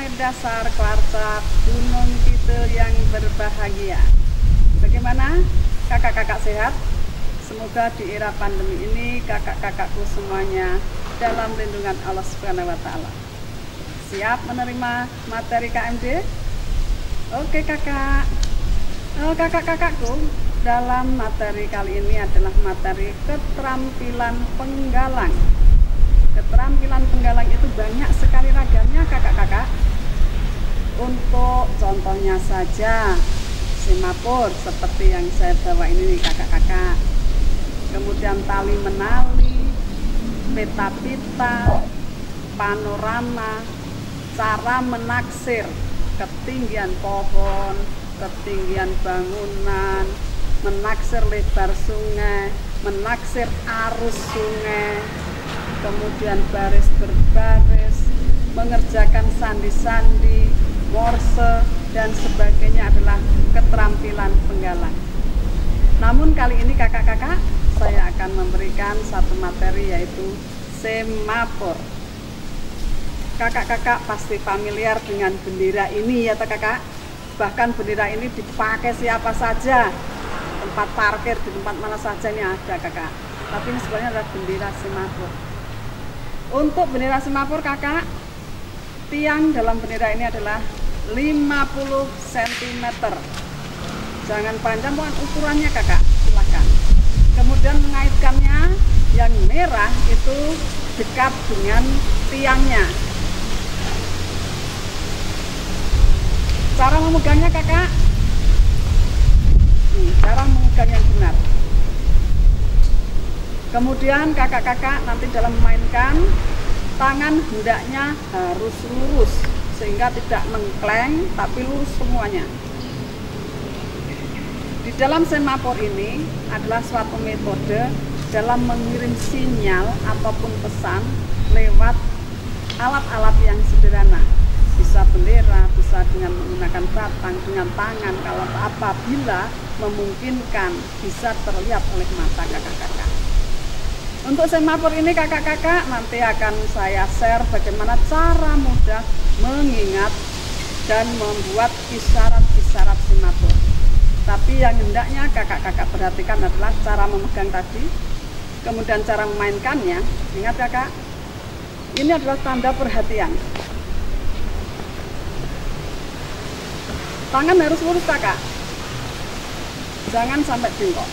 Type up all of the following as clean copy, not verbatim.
nilai dasar Klarcap Gunung Kidul yang berbahagia. Bagaimana kakak-kakak sehat? Semoga di era pandemi ini kakak-kakakku semuanya dalam lindungan Allah Subhanahu wa Ta'ala. Siap menerima materi KMD? Oke kakak. Kakak-kakakku, dalam materi kali ini adalah materi keterampilan penggalang. Keterampilan penggalang itu banyak sekali ragamnya kakak-kakak. Untuk contohnya saja, semapur seperti yang saya bawa ini kakak-kakak. Kemudian tali menali, pita-pita, panorama, cara menaksir ketinggian pohon, ketinggian bangunan, menaksir lebar sungai, menaksir arus sungai, kemudian baris berbaris, mengerjakan sandi-sandi, morse, dan sebagainya adalah keterampilan penggalang. Namun kali ini kakak-kakak, saya akan memberikan satu materi yaitu semapur. Kakak-kakak pasti familiar dengan bendera ini ya kakak. Bahkan bendera ini dipakai siapa saja, tempat parkir di tempat mana saja ini ada kakak. Tapi ini sebenarnya adalah bendera semapur. Untuk bendera semapur kakak, tiang dalam bendera ini adalah 50 cm. Jangan panjang, bukan ukurannya kakak, silahkan. Kemudian mengaitkannya, yang merah itu dekat dengan tiangnya. Cara memegangnya kakak, cara memegang yang benar. Kemudian kakak-kakak nanti dalam memainkan, tangan hendaknya harus lurus sehingga tidak mengkleng tapi lurus semuanya. Di dalam semapur ini adalah suatu metode dalam mengirim sinyal ataupun pesan lewat alat-alat yang sederhana. Bisa bendera, bisa dengan menggunakan batang, dengan tangan, kalau apabila memungkinkan bisa terlihat oleh mata kakak-kakak. Untuk semapur ini kakak-kakak nanti akan saya share bagaimana cara mudah mengingat dan membuat isyarat-isyarat semapur. Tapi yang hendaknya kakak-kakak perhatikan adalah cara memegang tadi, kemudian cara memainkannya. Ingat kakak, ini adalah tanda perhatian. Tangan harus lurus kakak, jangan sampai bengkok.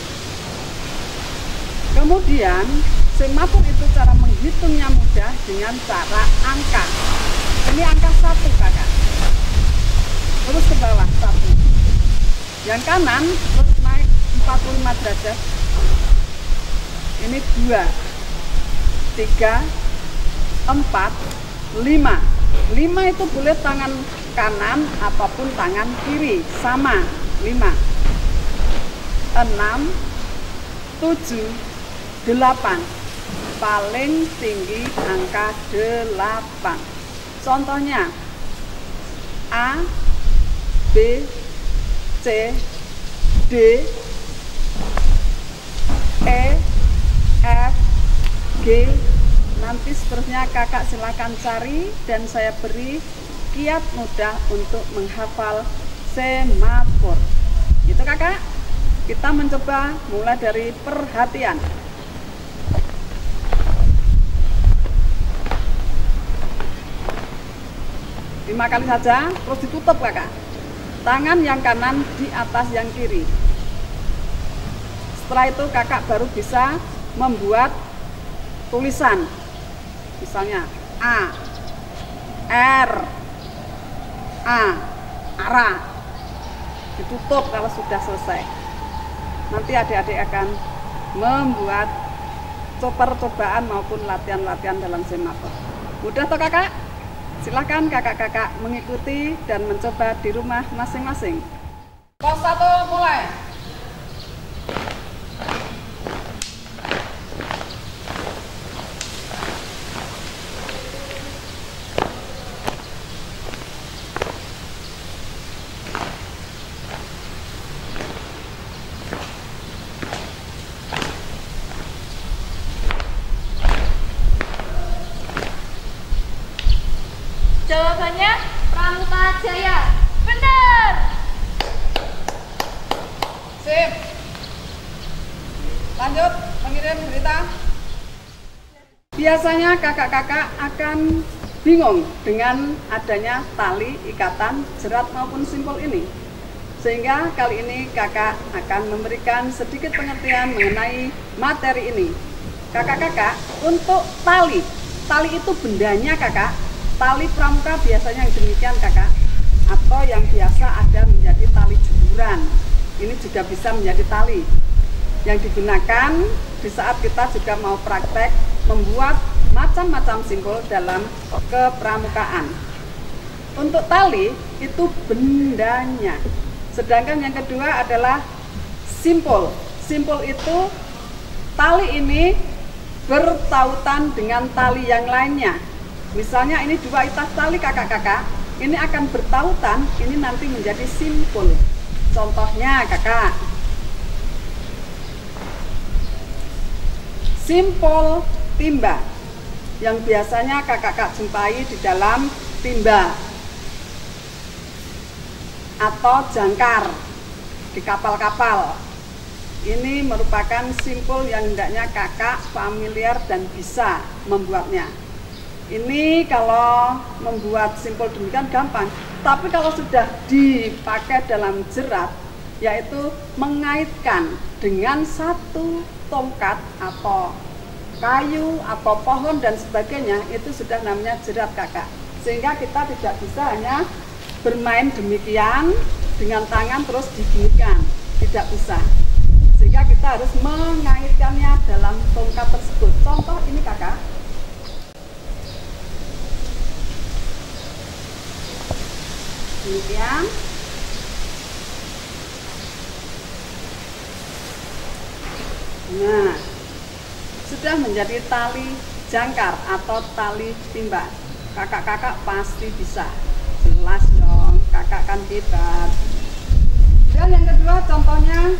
Kemudian semapur itu cara menghitungnya mudah dengan cara angka. Ini angka 1 kakak, terus ke bawah 1. Yang kanan terus naik 45 derajat. Ini 2, 3, 4, 5. 5 itu boleh tangan kanan apapun tangan kiri sama 5. 6, 7, 8. Paling tinggi angka 8. Contohnya A, B, C, D, E, F, G. Nanti seterusnya kakak silakan cari dan saya beri kiat mudah untuk menghafal semapur. Gitu kakak. Kita mencoba mulai dari perhatian. Lima kali saja, terus ditutup kakak. Tangan yang kanan di atas yang kiri. Setelah itu kakak baru bisa membuat tulisan. Misalnya A, R, A, ARA. Ditutup kalau sudah selesai. Nanti adik-adik akan membuat percobaan maupun latihan-latihan dalam semapur. Mudah toh kakak? Silahkan kakak-kakak mengikuti dan mencoba di rumah masing-masing. Pos 1 mulai. Jawabannya Kirim. Lanjut mengirim berita. Biasanya kakak-kakak akan bingung dengan adanya tali, ikatan, jerat maupun simpul ini. Sehingga kali ini kakak akan memberikan sedikit pengertian mengenai materi ini. Kakak-kakak, untuk tali itu bendanya kakak. Tali pramuka biasanya yang demikian kakak, atau yang biasa ada menjadi tali jemuran. Ini juga bisa menjadi tali yang digunakan di saat kita juga mau praktek membuat macam-macam simpul dalam kepramukaan. Untuk tali itu bendanya. Sedangkan yang kedua adalah simpul. Simpul itu tali ini bertautan dengan tali yang lainnya. Misalnya ini dua itas tali kakak-kakak, ini akan bertautan, ini nanti menjadi simpul. Contohnya kakak, simpul timba yang biasanya kakak-kakak jumpai di dalam timba atau jangkar di kapal-kapal. Ini merupakan simpul yang hendaknya kakak familiar dan bisa membuatnya. Ini kalau membuat simpul demikian gampang, tapi kalau sudah dipakai dalam jerat, yaitu mengaitkan dengan satu tongkat atau kayu atau pohon dan sebagainya, itu sudah namanya jerat kakak. Sehingga kita tidak bisa hanya bermain demikian dengan tangan terus diginikan, tidak bisa. Sehingga kita harus mengaitkannya dalam tongkat tersebut. Contoh ini kakak, demikian. Nah, sudah menjadi tali jangkar atau tali timba. Kakak-kakak pasti bisa. Jelas dong, kakak kan hebat. Dan yang kedua contohnya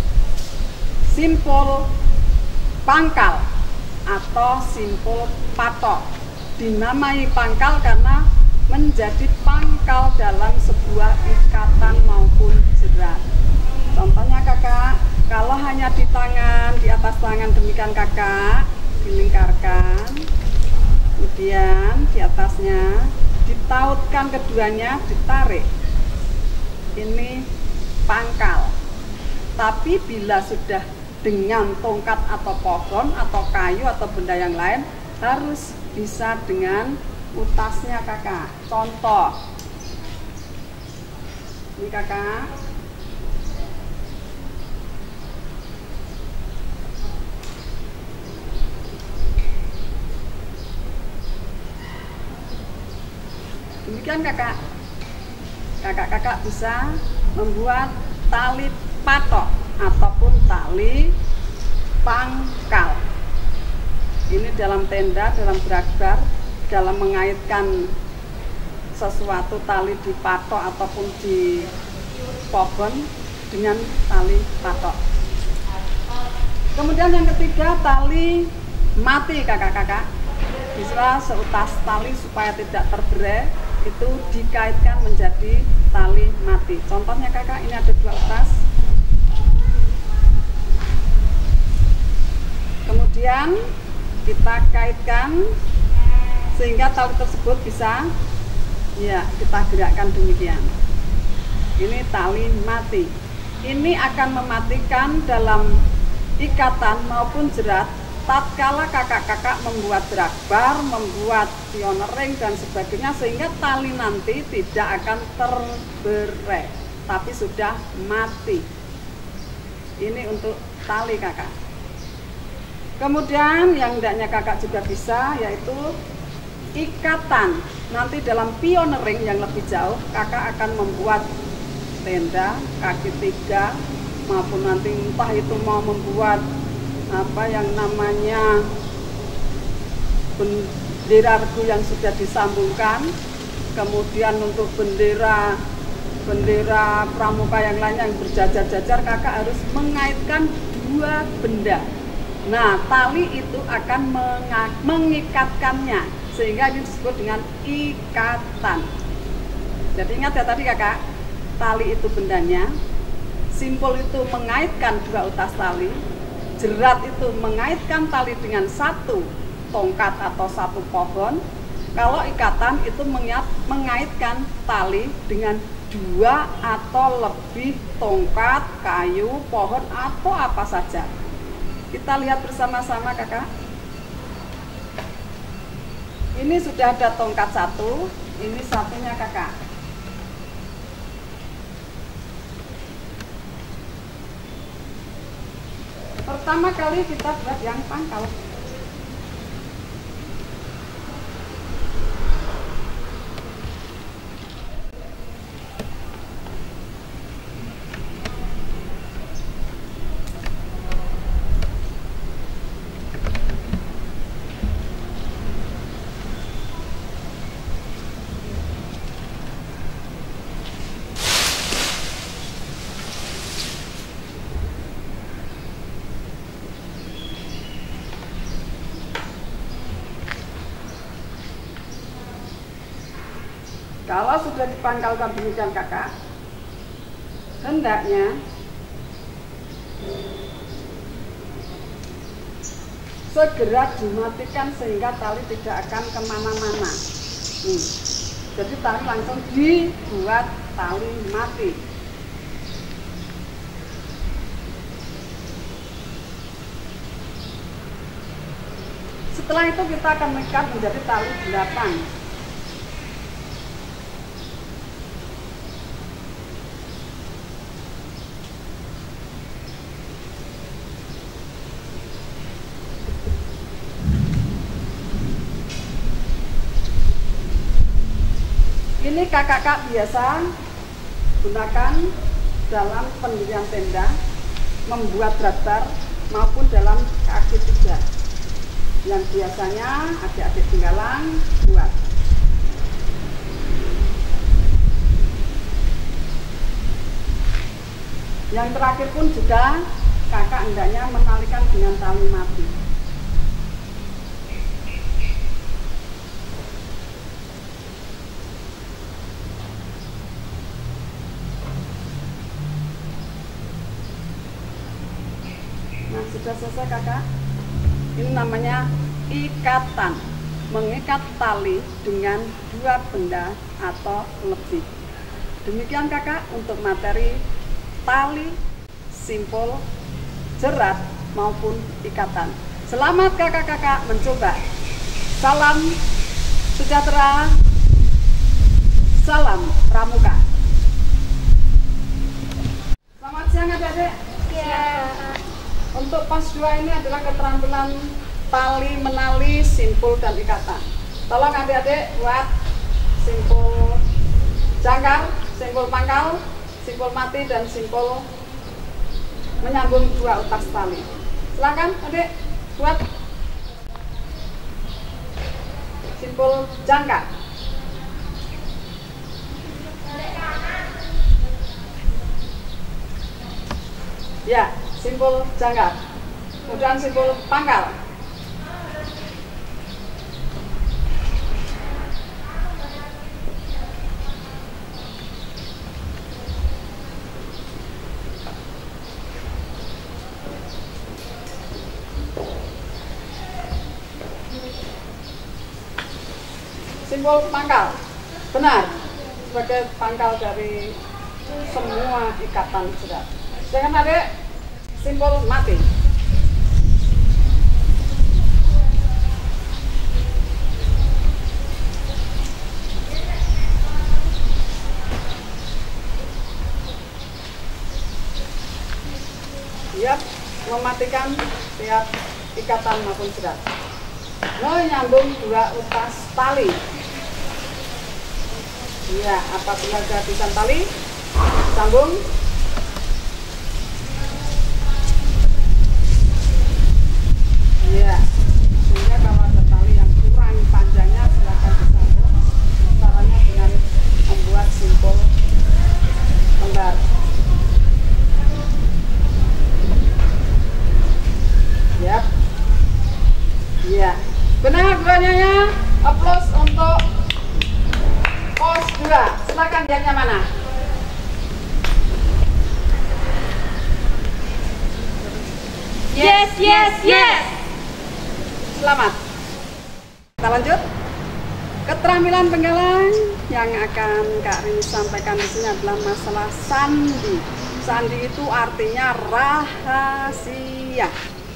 simpul pangkal atau simpul patok. Dinamai pangkal karena menjadi pangkal dalam sebuah ikatan maupun jerat. Contohnya kakak, kalau hanya di tangan, di atas tangan demikian kakak, dilingkarkan, kemudian di atasnya ditautkan keduanya, ditarik. Ini pangkal. Tapi bila sudah dengan tongkat atau pohon atau kayu atau benda yang lain, harus bisa dengan utasnya kakak. Contoh ini kakak, demikian kakak. Kakak-kakak bisa membuat tali patok ataupun tali pangkal. Ini dalam tenda, dalam berakbar, dalam mengaitkan sesuatu tali di patok ataupun di pohon dengan tali patok. Kemudian yang ketiga, tali mati kakak-kakak. Bisa seutas tali supaya tidak terberai, itu dikaitkan menjadi tali mati. Contohnya kakak, ini ada dua utas. Kemudian kita kaitkan sehingga tali tersebut bisa, ya, kita gerakkan demikian. Ini tali mati. Ini akan mematikan dalam ikatan maupun jerat tatkala kakak-kakak membuat berakbar, membuat pionering dan sebagainya, sehingga tali nanti tidak akan terberai, tapi sudah mati. Ini untuk tali kakak. Kemudian yang hendaknya kakak juga bisa, yaitu ikatan. Nanti dalam pionering yang lebih jauh, kakak akan membuat tenda, kaki tiga, maupun nanti entah itu mau membuat apa yang namanya bendera regu yang sudah disambungkan. Kemudian untuk bendera pramuka yang lainnya yang berjajar-jajar, kakak harus mengaitkan dua benda. Nah, tali itu akan mengikatkannya, sehingga ini disebut dengan ikatan. Jadi ingat ya tadi kakak, tali itu bendanya, simpul itu mengaitkan dua utas tali, jerat itu mengaitkan tali dengan satu tongkat atau satu pohon. Kalau ikatan itu mengaitkan tali dengan dua atau lebih tongkat, kayu, pohon, atau apa saja. Kita lihat bersama-sama kakak. Ini sudah ada tongkat satu, ini satunya kakak. Pertama kali kita buat yang pangkal. Kalau sudah dipangkalkan demikian kakak, hendaknya segera dimatikan sehingga tali tidak akan kemana-mana. Jadi tali langsung dibuat tali mati. Setelah itu kita akan mengikat menjadi tali 8. Ini kakak-kakak biasa gunakan dalam pendirian tenda, membuat draper maupun dalam kaki 3 yang biasanya adik-adik tinggalan buat. Yang terakhir pun juga kakak hendaknya menalikan dengan tali mati. Nah, sudah selesai kakak. Ini namanya ikatan, mengikat tali dengan 2 benda atau lebih. Demikian kakak untuk materi tali, simpul, jerat maupun ikatan. Selamat kakak-kakak mencoba. Salam sejahtera, salam pramuka. Selamat siang adik-adik. Ya. Untuk pas 2 ini adalah keterampilan tali, menali, simpul, dan ikatan. Tolong adik-adik buat simpul jangkar, simpul pangkal, simpul mati, dan simpul menyambung 2 utas tali. Silakan adik buat simpul jangkar. Ya, simpul jangkar. Kemudian simpul pangkal. Simpul pangkal, benar, sebagai pangkal dari semua ikatan jerat. Jangan ada simpul mati. Siap mematikan tiap ikatan maupun jerat. Menyambung 2 utas tali. Ya, apabila kehabisan tali, sambung. Ya, sehingga kalau ada tali yang kurang panjangnya silakan disambung. Caranya dengan membuat simpul lembar. Yap. Ya, benar duanya. Aplaus untuk pos 2. Silakan yang mana? Yes, yes, yes. Selamat. Kita lanjut. Keterampilan penggalan yang akan Kak Rini sampaikan di sini adalah masalah sandi. Sandi itu artinya rahasia.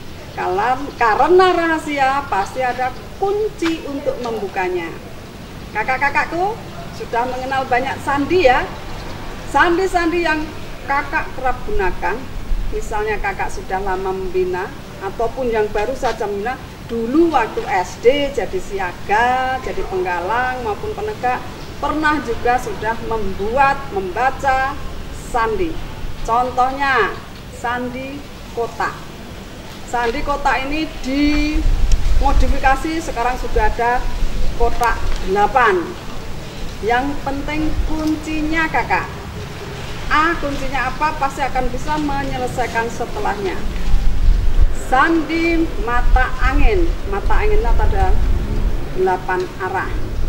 Karena rahasia pasti ada kunci untuk membukanya. Kakak-kakakku sudah mengenal banyak sandi ya. Sandi-sandi yang kakak kerap gunakan, misalnya kakak sudah lama membina ataupun yang baru saja membina, dulu waktu SD jadi siaga, jadi penggalang maupun penegak, pernah juga sudah membaca sandi. Contohnya sandi kotak. Sandi kotak ini dimodifikasi, sekarang sudah ada kotak 8. Yang penting kuncinya kakak. Kuncinya apa? Pasti akan bisa menyelesaikan setelahnya. Sandi mata angin. Mata anginnya ada 8 arah.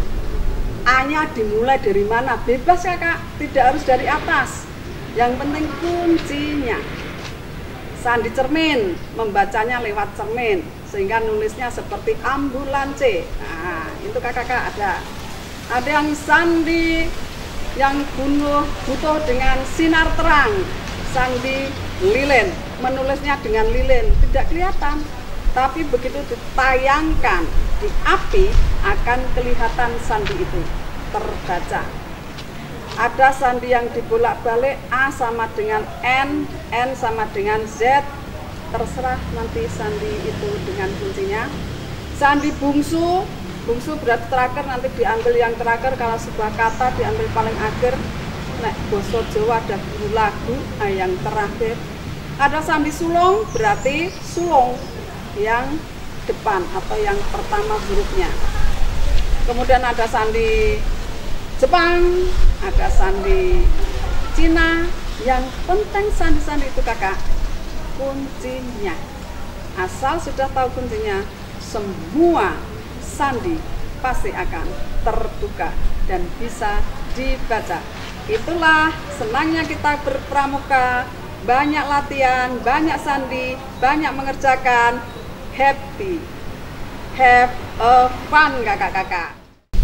A-nya dimulai dari mana? Bebas kakak, tidak harus dari atas. Yang penting kuncinya. Sandi cermin, membacanya lewat cermin, sehingga nulisnya seperti ambulance. Nah, itu kakak ada. Ada yang sandi yang butuh dengan sinar terang, sandi lilin, menulisnya dengan lilin, tidak kelihatan, tapi begitu ditayangkan di api akan kelihatan sandi itu terbaca. Ada sandi yang dibolak-balik, A sama dengan N sama dengan Z, terserah nanti sandi itu dengan kuncinya. Sandi bungsu berarti terakhir, nanti diambil yang terakhir. Kalau sebuah kata diambil paling akhir. Nek basa Jawa ada guru lagu, yang terakhir. Ada sandi sulung, berarti sulung yang depan atau yang pertama hurufnya. Kemudian ada sandi Jepang, ada sandi Cina. Yang penting sandi-sandi itu kakak, kuncinya. Asal sudah tahu kuncinya, semua sandi pasti akan terbuka dan bisa dibaca. Itulah senangnya kita berpramuka, banyak latihan, banyak sandi, banyak mengerjakan. Happy, have a fun kakak-kakak.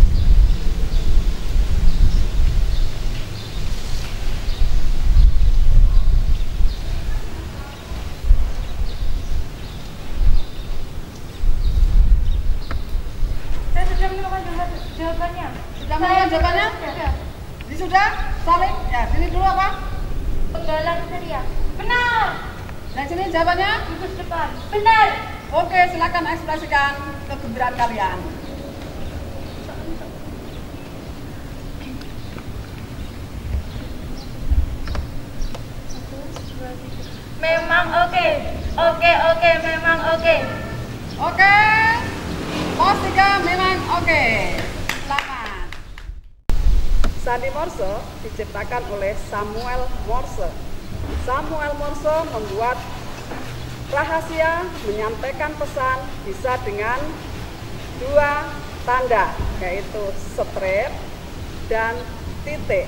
Jawabannya. Sudah menemukan jawabannya? Sudah? Saling? Ya, sini dulu apa? Penggalan ceria. Benar. Dan sini jawabannya? Gugus depan. Benar. Oke, silakan ekspresikan kegembiraan kalian. Memang oke. Oke, memang oke. Oke. Pos 3 memang oke. Selamat. Sandi Morse diciptakan oleh Samuel Morse. Samuel Morse membuat rahasia, menyampaikan pesan bisa dengan 2 tanda, yaitu strip dan titik.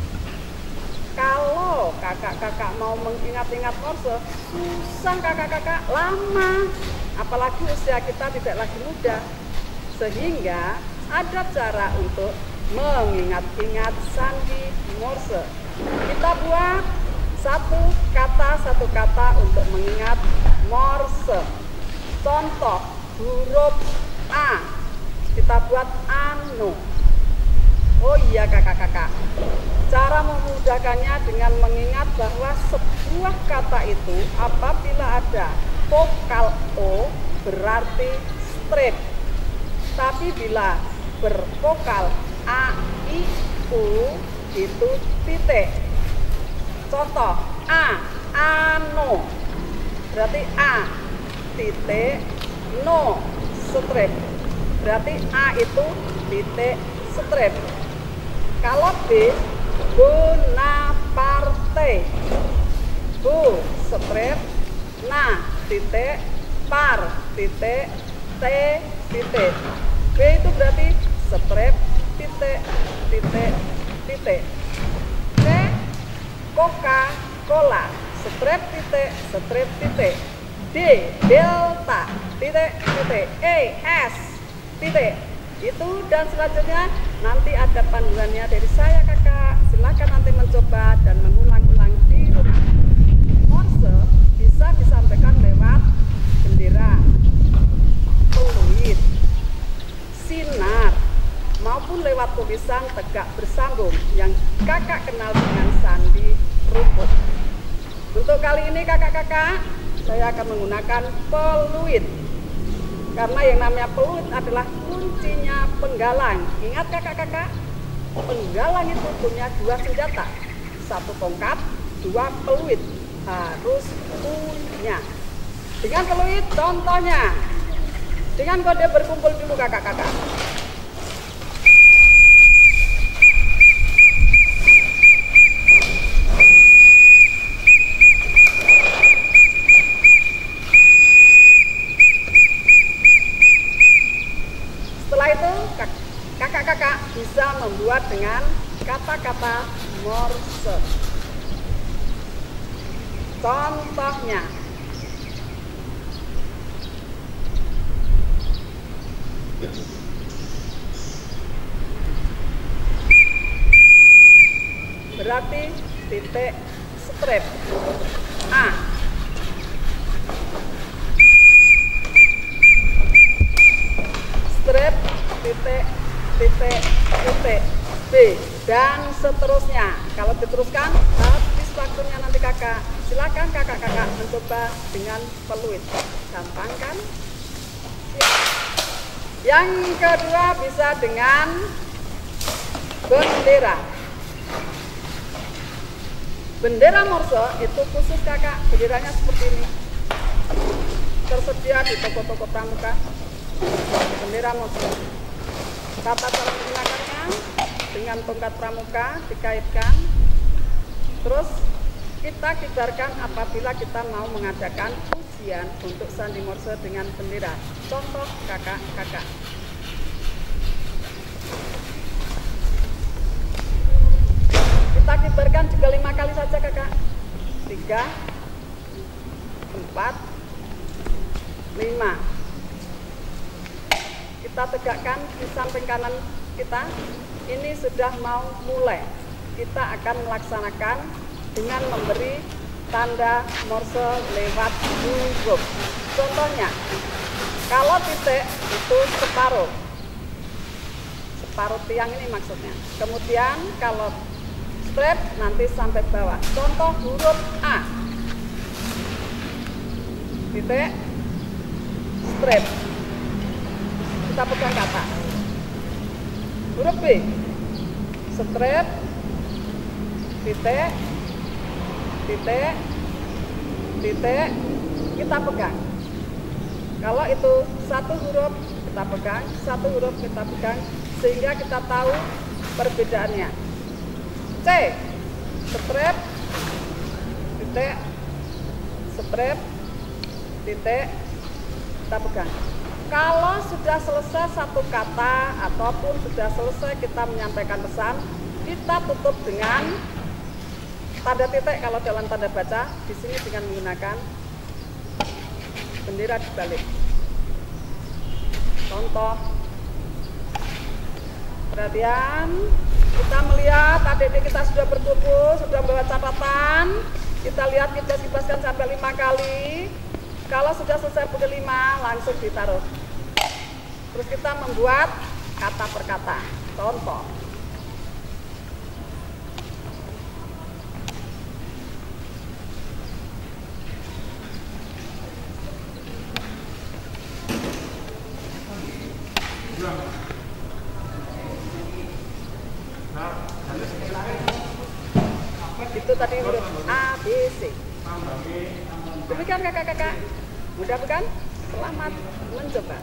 Kalau kakak-kakak mau mengingat-ingat Morse, susah kakak-kakak, lama. Apalagi usia kita tidak lagi muda. Sehingga ada cara untuk mengingat-ingat sandi Morse. Kita buat satu kata untuk mengingat Morse. Contoh huruf A, kita buat ano. Oh iya kakak-kakak, cara memudahkannya dengan mengingat bahwa sebuah kata itu apabila ada vokal O berarti strip. Tapi bila bervokal A, I, U itu titik. Contoh A, ano, berarti A, titik, no, strip. Berarti A itu titik, strip. Kalau B, Bonaparte, Bu, strip, na, titik, par, titik, T, titik. B itu berarti strip, titik, titik, titik. C, Coca-Cola, strip, titik, D delta titik titik E S titik. Itu dan selanjutnya nanti ada panduannya dari saya kakak. Silakan nanti mencoba dan mengulang-ulang di rumah. Morse bisa disampaikan lewat bendera, peluit, sinar, maupun lewat tulisan tegak bersambung yang kakak kenal dengan sandi rumput. Untuk kali ini kakak-kakak, saya akan menggunakan peluit. Karena yang namanya peluit adalah kuncinya penggalang. Ingat kakak-kakak, penggalang itu punya dua senjata. Satu tongkat, dua peluit. Harus punya. Dengan peluit contohnya. Dengan kode berkumpul dulu kakak-kakak. Setelah itu kakak-kakak bisa membuat dengan kata-kata Morse. Contohnya, berarti titik strip A, strip titik titik titik B, dan seterusnya. Kalau diteruskan habis waktunya nanti kakak. Silakan kakak-kakak mencoba dengan peluit. Gampang kan? Yang kedua bisa dengan bendera. Bendera Morse itu khusus kakak, benderanya seperti ini. Tersedia di toko-toko pramuka. Bendera Morse. Tata cara menggunakannya dengan tongkat pramuka dikaitkan. Terus kita kibarkan apabila kita mau mengadakan ujian untuk sandi Morse dengan bendera. Contoh kakak-kakak. Kita kibarkan juga 5 kali saja kakak. 3, 4, 5. Kita tegakkan di samping kanan kita. Ini sudah mau mulai. Kita akan melaksanakan dengan memberi tanda Morse lewat huruf. Contohnya, kalau titik itu separuh tiang ini maksudnya. Kemudian kalau strip nanti sampai bawah. Contoh huruf A, titik strip, kita pegang kata. Huruf B, strip titik titik titik, kita pegang. Kalau itu satu huruf kita pegang, satu huruf kita pegang, sehingga kita tahu perbedaannya. C, strip titik strip titik, kita pegang. Kalau sudah selesai satu kata ataupun sudah selesai kita menyampaikan pesan, kita tutup dengan tanda titik. Kalau dalam tanda baca, di sini dengan menggunakan bendera dibalik. Contoh, perhatian, kita melihat adik-adik kita sudah berkumpul, sudah membawa catatan. Kita lihat, kita kibaskan sampai 5 kali. Kalau sudah selesai pukul 5, langsung ditaruh. Terus kita membuat kata per kata. Contoh, itu tadi huruf A, B, C. Demikian kakak-kakak. Mudah bukan? Selamat mencoba.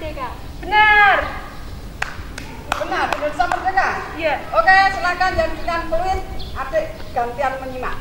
merdeka. Benar. Benar, Indonesia merdeka? Iya. Oke, silakan jadikan peluit. Adik gantian menyimak.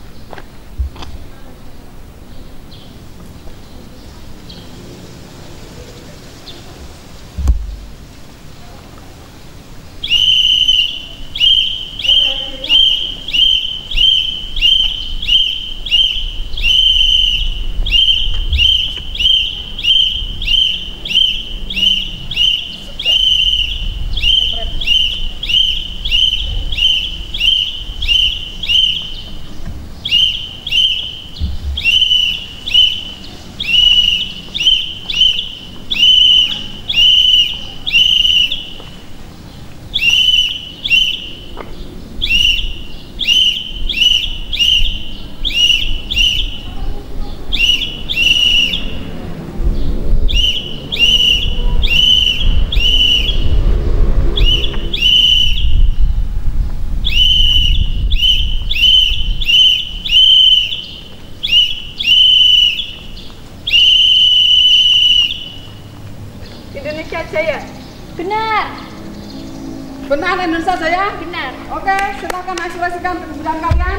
Indonesia Jaya. Benar. Benar, Indonesia Jaya? Benar. Oke, silakan ekspresikan kebenaran kalian.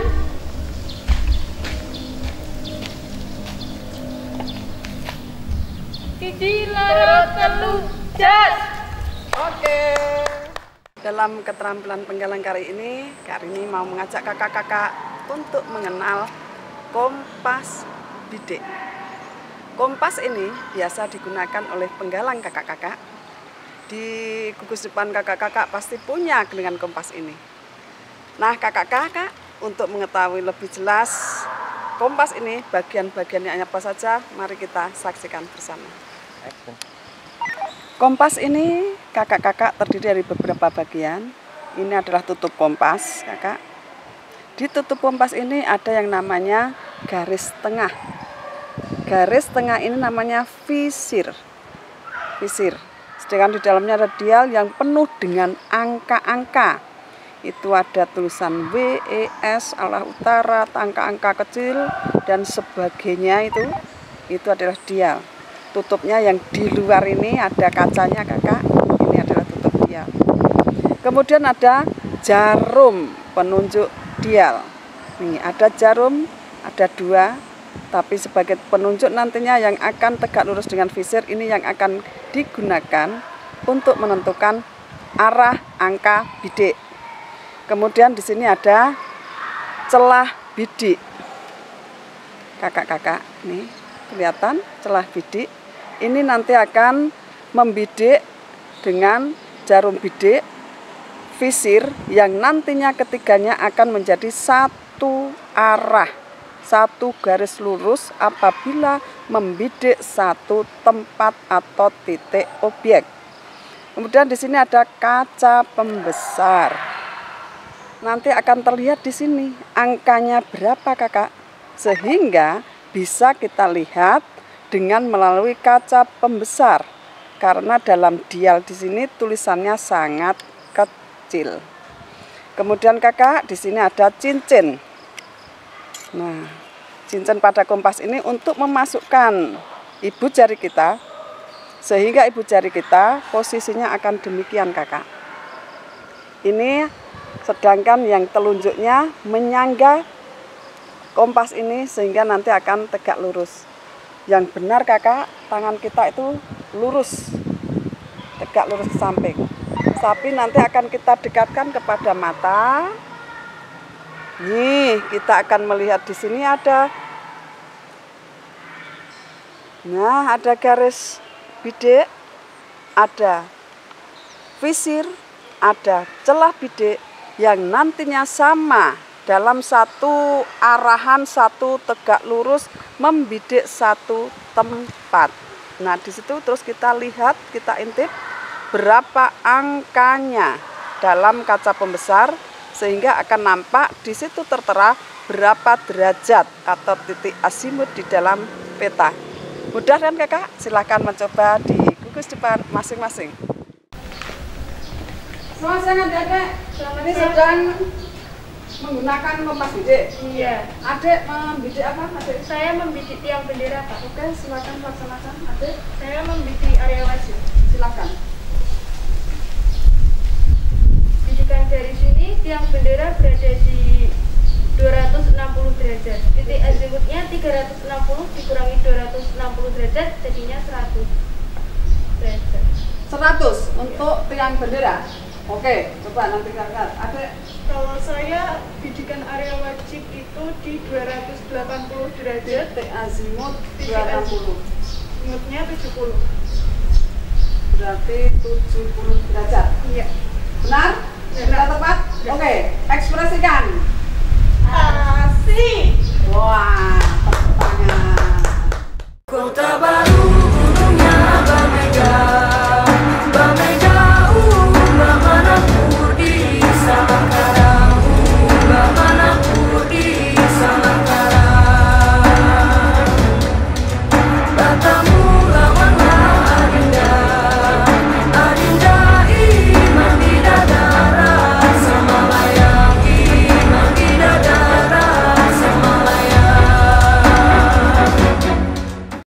Siji loro telu jas. Oke. Dalam keterampilan penggalan kali ini, Kak Rini mau mengajak kakak-kakak untuk mengenal kompas bidik. Kompas ini biasa digunakan oleh penggalang kakak-kakak. Di gugus depan kakak-kakak pasti punya dengan kompas ini. Nah, kakak-kakak untuk mengetahui lebih jelas kompas ini bagian-bagiannya apa saja, mari kita saksikan bersama. Kompas ini kakak-kakak terdiri dari beberapa bagian. Ini adalah tutup kompas, kakak. Di tutup kompas ini ada yang namanya garis tengah. Garis tengah ini namanya visir. Visir. Sedangkan di dalamnya ada dial yang penuh dengan angka-angka. Itu ada tulisan W, E, S, arah utara, angka-angka kecil dan sebagainya itu adalah dial. Tutupnya yang di luar ini ada kacanya, kakak. Ini adalah tutup dial. Kemudian ada jarum penunjuk dial. Nih, ada jarum, ada dua. Tapi sebagai penunjuk nantinya yang akan tegak lurus dengan visir ini yang akan digunakan untuk menentukan arah angka bidik. Kemudian di sini ada celah bidik. Kakak-kakak, nih kelihatan celah bidik. Ini nanti akan membidik dengan jarum bidik visir yang nantinya ketiganya akan menjadi satu arah, satu garis lurus apabila membidik satu tempat atau titik objek. Kemudian di sini ada kaca pembesar. Nanti akan terlihat di sini angkanya berapa, kakak, sehingga bisa kita lihat dengan melalui kaca pembesar. Karena dalam dial di sini tulisannya sangat kecil. Kemudian kakak, di sini ada cincin. Nah, cincin pada kompas ini untuk memasukkan ibu jari kita, sehingga ibu jari kita posisinya akan demikian, kakak. Ini sedangkan yang telunjuknya menyangga kompas ini sehingga nanti akan tegak lurus. Yang benar, kakak, tangan kita itu lurus, tegak lurus ke samping. Tapi nanti akan kita dekatkan kepada mata. Nih, kita akan melihat di sini ada. Nah, ada garis bidik, ada visir, ada celah bidik yang nantinya sama dalam satu arahan, satu tegak lurus membidik satu tempat. Nah, di situ terus kita lihat, kita intip berapa angkanya dalam kaca pembesar sehingga akan nampak di situ tertera berapa derajat atau titik azimut di dalam peta. Mudah kan, kakak? Silahkan mencoba di gugus depan masing-masing. Selamat siang, adik-adik. Ini sedang menggunakan kompas bidik. Iya. Adik membidik apa, adik? Saya membidik tiang bendera, Pak. Oke, silakan laksanakan, adik. Saya membidik area wajib. Silakan. Didikan dari sini, tiang bendera berada di 260 derajat. Titik azimutnya 360 dikurangi 260 derajat, jadinya 100 derajat. 100 untuk tiang bendera. Oke, coba nanti lihat. Ada Kalau saya bidikan area wajib itu di 280 derajat, titik azimut Titik 260. azimutnya 70. Berarti 70 derajat. Iya. Benar? Benar. Sudah tepat? Benar. Oke.